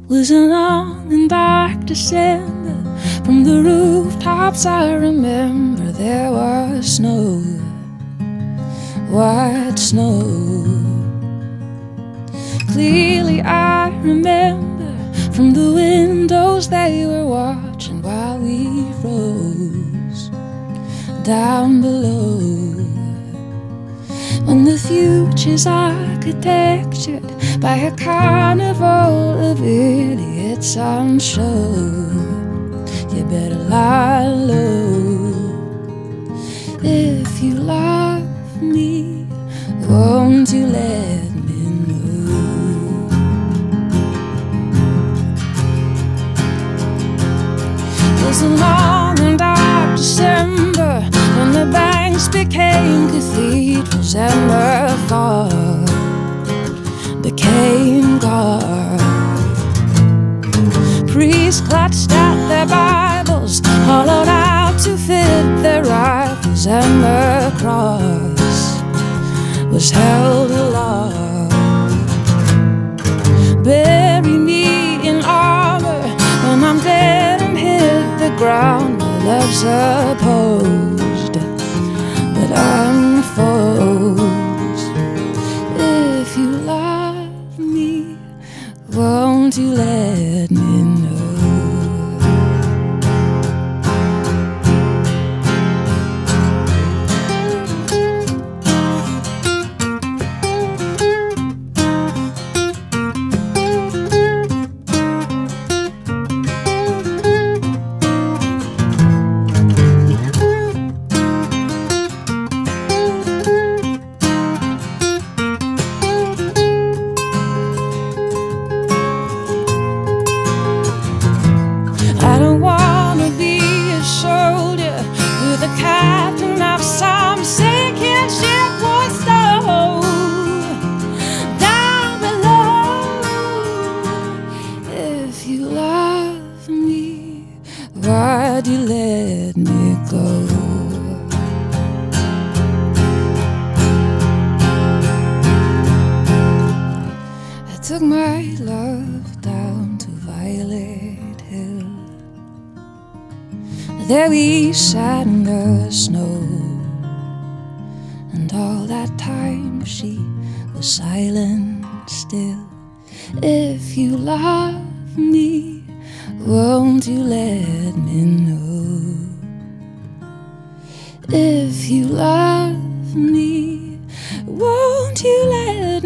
was a long and dark December. From the rooftops I remember there was snow, white snow. Clearly I remember from the windows they were watching while we froze down below. When the future's architectured by a carnival of idiots on show, you better lie low. If you love me, won't you let me know? It was a long and dark December when the banks became cathedrals and the fog became God. Priests clutched at their Bibles, hollowed out to fit their rifles, and the cross was held aloft. Bury me in armor when I'm dead and hit the ground. My love's opposed but unfolds. If you love me, won't you let me know? I don't wanna be a soldier with a captain of some sinking ship or stove down below. If you love me, why'd you let me go? I took my love down to Violet Hill. There we sat in the snow, and all that time she was silent still. If you love me, won't you let me know? If you love me, won't you let